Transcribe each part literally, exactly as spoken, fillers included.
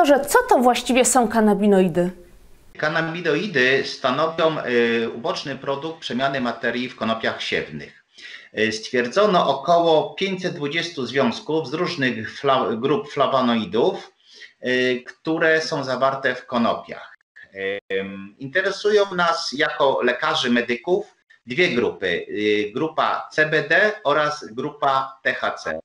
doktorze, co to właściwie są kanabinoidy? Kanabinoidy stanowią uboczny produkt przemiany materii w konopiach siewnych. Stwierdzono około pięćset dwadzieścia związków z różnych fla grup flawanoidów, które są zawarte w konopiach. Interesują nas jako lekarzy medyków dwie grupy, grupa C B D oraz grupa T H C.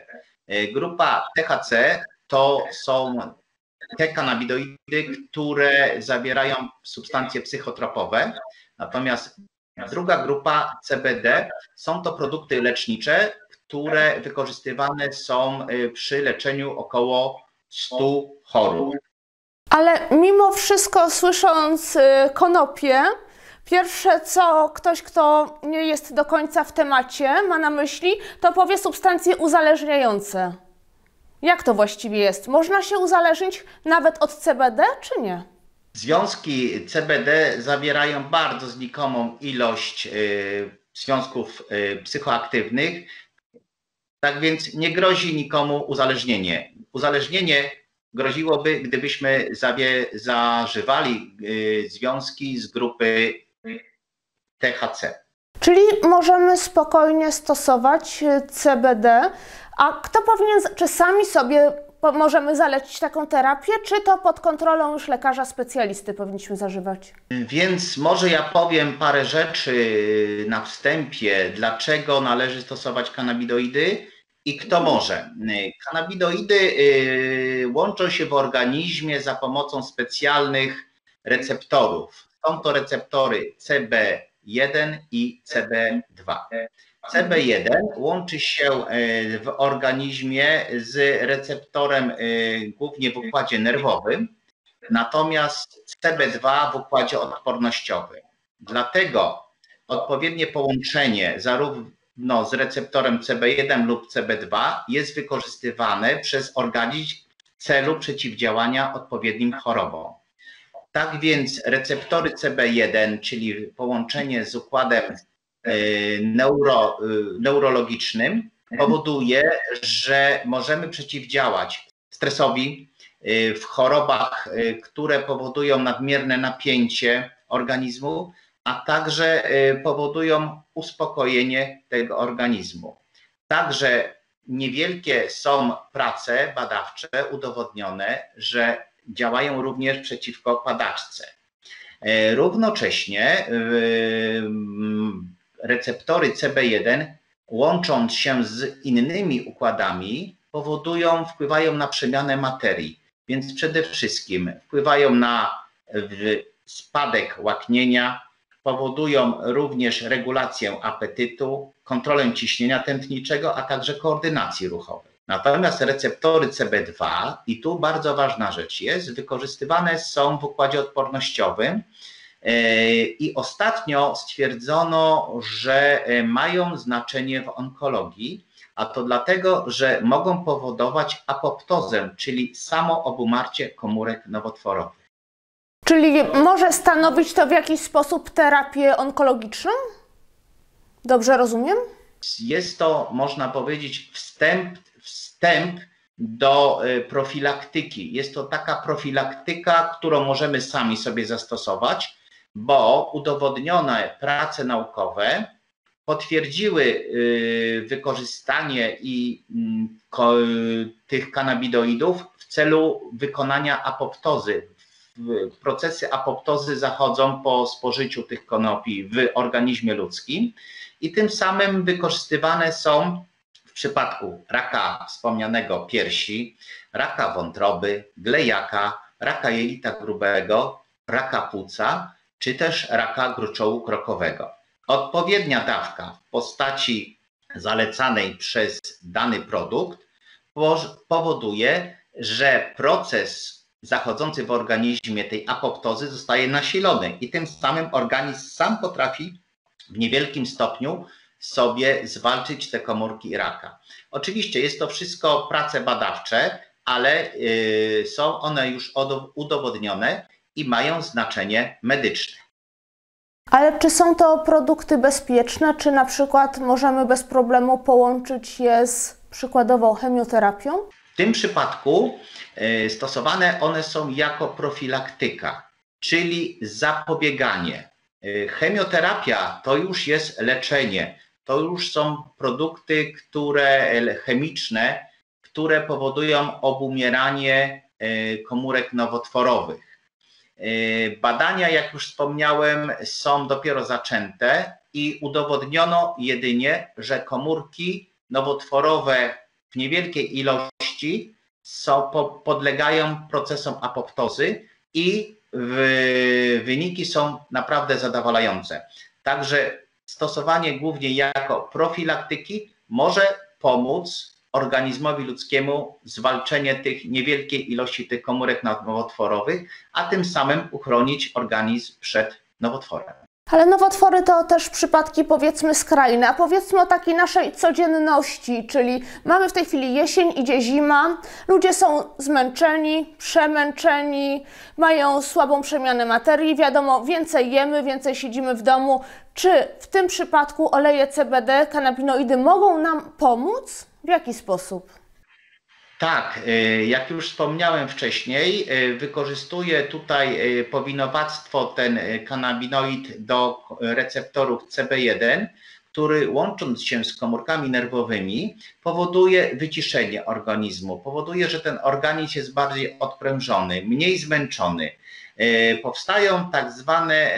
Grupa T H C to są te kanabinoidy, które zawierają substancje psychotropowe, natomiast druga grupa C B D są to produkty lecznicze, które wykorzystywane są przy leczeniu około stu chorób. Ale mimo wszystko, słysząc konopie, pierwsze co ktoś, kto nie jest do końca w temacie, ma na myśli, to powie substancje uzależniające. Jak to właściwie jest? Można się uzależnić nawet od C B D, czy nie? Związki C B D zawierają bardzo znikomą ilość y, związków y, psychoaktywnych, tak więc nie grozi nikomu uzależnienie. Uzależnienie groziłoby, gdybyśmy zawie, zażywali y, związki z grupy T H C. Czyli możemy spokojnie stosować C B D, a kto powinien, czy sami sobie możemy zalecić taką terapię, czy to pod kontrolą już lekarza specjalisty powinniśmy zażywać? Więc może ja powiem parę rzeczy na wstępie, dlaczego należy stosować kanabinoidy i kto może. Kanabinoidy łączą się w organizmie za pomocą specjalnych receptorów. Są to receptory C B jeden i C B dwa. C B jeden łączy się w organizmie z receptorem głównie w układzie nerwowym, natomiast C B dwa w układzie odpornościowym. Dlatego odpowiednie połączenie zarówno z receptorem C B jeden lub C B dwa jest wykorzystywane przez organizm w celu przeciwdziałania odpowiednim chorobom. Tak więc receptory C B jeden, czyli połączenie z układem neuro, neurologicznym, powoduje, że możemy przeciwdziałać stresowi w chorobach, które powodują nadmierne napięcie organizmu, a także powodują uspokojenie tego organizmu. Także niewielkie są prace badawcze udowodnione, że działają również przeciwko padaczce. Równocześnie receptory C B jeden, łącząc się z innymi układami, powodują, wpływają na przemianę materii, więc przede wszystkim wpływają na spadek łaknienia, powodują również regulację apetytu, kontrolę ciśnienia tętniczego, a także koordynacji ruchowej. Natomiast receptory C B dwa, i tu bardzo ważna rzecz jest, wykorzystywane są w układzie odpornościowym i ostatnio stwierdzono, że mają znaczenie w onkologii, a to dlatego, że mogą powodować apoptozę, czyli samo obumarcie komórek nowotworowych. Czyli może stanowić to w jakiś sposób terapię onkologiczną? Dobrze rozumiem? Jest to, można powiedzieć, wstęp, wstęp do profilaktyki. Jest to taka profilaktyka, którą możemy sami sobie zastosować, bo udowodnione prace naukowe potwierdziły wykorzystanie i tych kanabinoidów w celu wykonania apoptozy. Procesy apoptozy zachodzą po spożyciu tych konopi w organizmie ludzkim i tym samym wykorzystywane są w przypadku raka wspomnianego piersi, raka wątroby, glejaka, raka jelita grubego, raka płuca, czy też raka gruczołu krokowego. Odpowiednia dawka w postaci zalecanej przez dany produkt powoduje, że proces zachodzący w organizmie tej apoptozy zostaje nasilony i tym samym organizm sam potrafi w niewielkim stopniu sobie zwalczyć te komórki raka. Oczywiście jest to wszystko prace badawcze, ale yy, są one już udowodnione i mają znaczenie medyczne. Ale czy są to produkty bezpieczne, czy na przykład możemy bez problemu połączyć je z przykładowo chemioterapią? tym przypadku stosowane one są jako profilaktyka, czyli zapobieganie. Chemioterapia to już jest leczenie, to już są produkty, które chemiczne, które powodują obumieranie komórek nowotworowych. Badania, jak już wspomniałem, są dopiero zaczęte i udowodniono jedynie, że komórki nowotworowe w niewielkiej ilości są, podlegają procesom apoptozy i w, wyniki są naprawdę zadowalające. Także stosowanie głównie jako profilaktyki może pomóc organizmowi ludzkiemu w zwalczeniu tych niewielkiej ilości tych komórek nowotworowych, a tym samym uchronić organizm przed nowotworem. Ale nowotwory to też przypadki, powiedzmy, skrajne, a powiedzmy o takiej naszej codzienności, czyli mamy w tej chwili jesień, idzie zima, ludzie są zmęczeni, przemęczeni, mają słabą przemianę materii, wiadomo, więcej jemy, więcej siedzimy w domu. Czy w tym przypadku oleje C B D, kanabinoidy mogą nam pomóc? W jaki sposób? Tak, jak już wspomniałem wcześniej, wykorzystuję tutaj powinowactwo ten kanabinoid do receptorów C B jeden, który łącząc się z komórkami nerwowymi powoduje wyciszenie organizmu, powoduje, że ten organizm jest bardziej odprężony, mniej zmęczony. Powstają tak zwane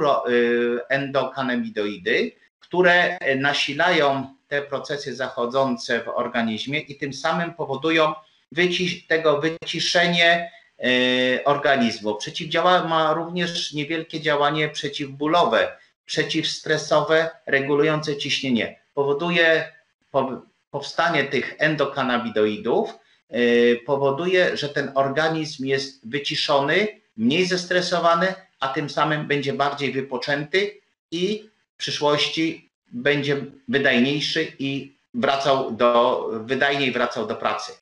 neuroendokanabidoidy, które nasilają te procesy zachodzące w organizmie i tym samym powodują wycisz, tego wyciszenie y, organizmu. Przeciwdziała, ma również niewielkie działanie przeciwbólowe, przeciwstresowe, regulujące ciśnienie. Powoduje po, powstanie tych endokanabidoidów, y, powoduje, że ten organizm jest wyciszony, mniej zestresowany, a tym samym będzie bardziej wypoczęty i w przyszłości będzie wydajniejszy i wracał do, wydajniej wracał do pracy.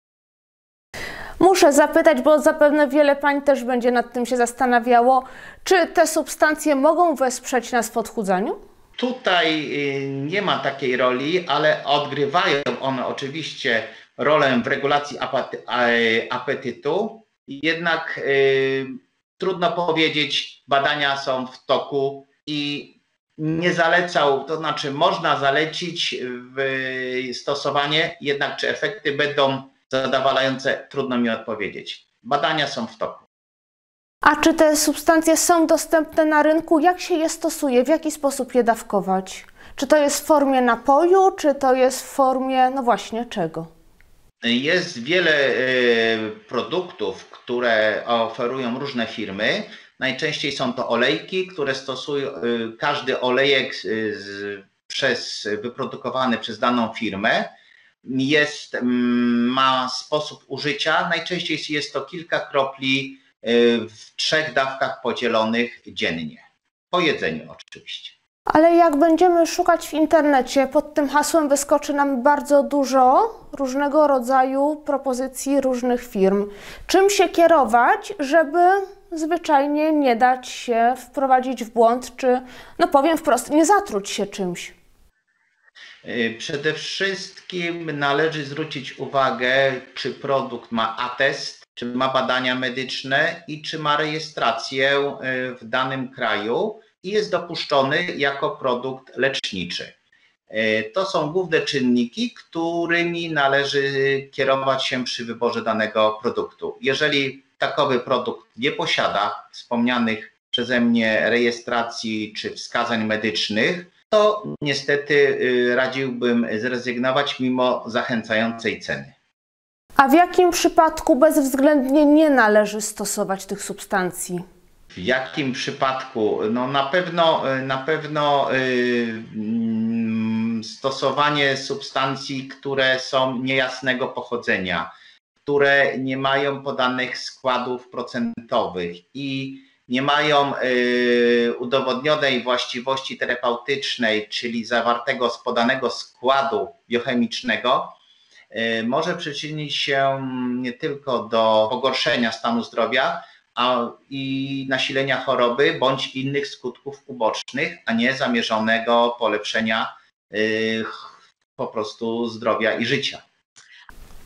Muszę zapytać, bo zapewne wiele pań też będzie nad tym się zastanawiało, czy te substancje mogą wesprzeć nas w odchudzaniu? Tutaj nie ma takiej roli, ale odgrywają one oczywiście rolę w regulacji apetytu. Jednak y, trudno powiedzieć, badania są w toku i nie zalecał, to znaczy można zalecić stosowanie, jednak czy efekty będą zadowalające, trudno mi odpowiedzieć. Badania są w toku. A czy te substancje są dostępne na rynku? Jak się je stosuje? W jaki sposób je dawkować? Czy to jest w formie napoju, czy to jest w formie, no właśnie, czego? Jest wiele produktów, które oferują różne firmy. Najczęściej są to olejki, które stosują, każdy olejek z, przez, wyprodukowany przez daną firmę jest, ma sposób użycia. Najczęściej jest to kilka kropli w trzech dawkach podzielonych dziennie. Po jedzeniu oczywiście. Ale jak będziemy szukać w internecie, pod tym hasłem wyskoczy nam bardzo dużo różnego rodzaju propozycji różnych firm. Czym się kierować, żeby zwyczajnie nie dać się wprowadzić w błąd, czy, no powiem wprost, nie zatruć się czymś? Przede wszystkim należy zwrócić uwagę, czy produkt ma atest, czy ma badania medyczne i czy ma rejestrację w danym kraju i jest dopuszczony jako produkt leczniczy. To są główne czynniki, którymi należy kierować się przy wyborze danego produktu. Jeżeli takowy produkt nie posiada wspomnianych przeze mnie rejestracji czy wskazań medycznych, to niestety radziłbym zrezygnować mimo zachęcającej ceny. A w jakim przypadku bezwzględnie nie należy stosować tych substancji? W jakim przypadku? No na pewno, na pewno yy, stosowanie substancji, które są niejasnego pochodzenia, które nie mają podanych składów procentowych i nie mają y, udowodnionej właściwości terapeutycznej, czyli zawartego z podanego składu biochemicznego, y, może przyczynić się nie tylko do pogorszenia stanu zdrowia a, i nasilenia choroby bądź innych skutków ubocznych, a nie zamierzonego polepszenia y, po prostu zdrowia i życia.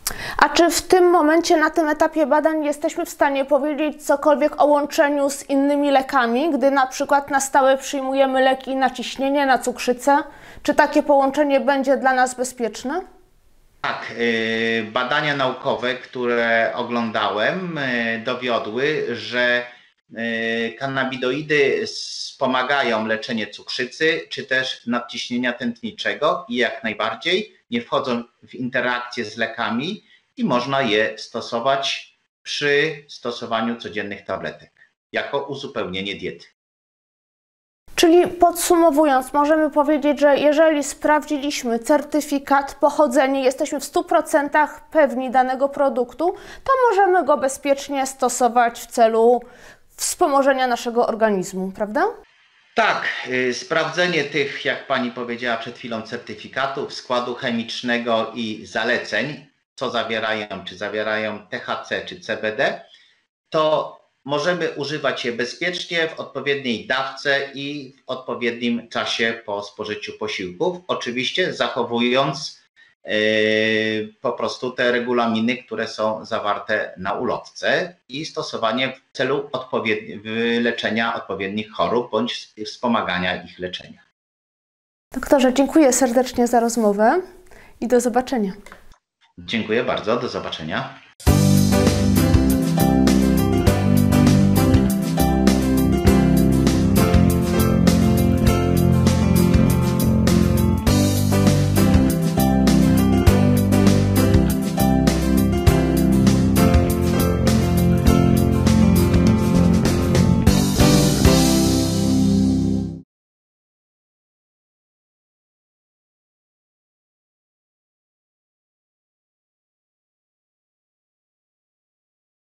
A czy w tym momencie, na tym etapie badań jesteśmy w stanie powiedzieć cokolwiek o łączeniu z innymi lekami, gdy na przykład na stałe przyjmujemy leki na ciśnienie, na cukrzycę? Czy takie połączenie będzie dla nas bezpieczne? Tak, badania naukowe, które oglądałem, dowiodły, że kannabidoidy wspomagają leczenie cukrzycy czy też nadciśnienia tętniczego i jak najbardziej nie wchodzą w interakcję z lekami i można je stosować przy stosowaniu codziennych tabletek jako uzupełnienie diety. Czyli podsumowując, możemy powiedzieć, że jeżeli sprawdziliśmy certyfikat, pochodzenie, jesteśmy w stu procentach pewni danego produktu, to możemy go bezpiecznie stosować w celu wspomożenia naszego organizmu, prawda? Tak, sprawdzenie tych, jak pani powiedziała przed chwilą, certyfikatów, składu chemicznego i zaleceń, co zawierają, czy zawierają T H C czy C B D, to możemy używać je bezpiecznie w odpowiedniej dawce i w odpowiednim czasie po spożyciu posiłków, oczywiście zachowując yy, po prostu te regulaminy, które są zawarte na ulotce i stosowanie w celu leczenia odpowiednich chorób bądź wspomagania ich leczenia. Doktorze, dziękuję serdecznie za rozmowę i do zobaczenia. Dziękuję bardzo, do zobaczenia.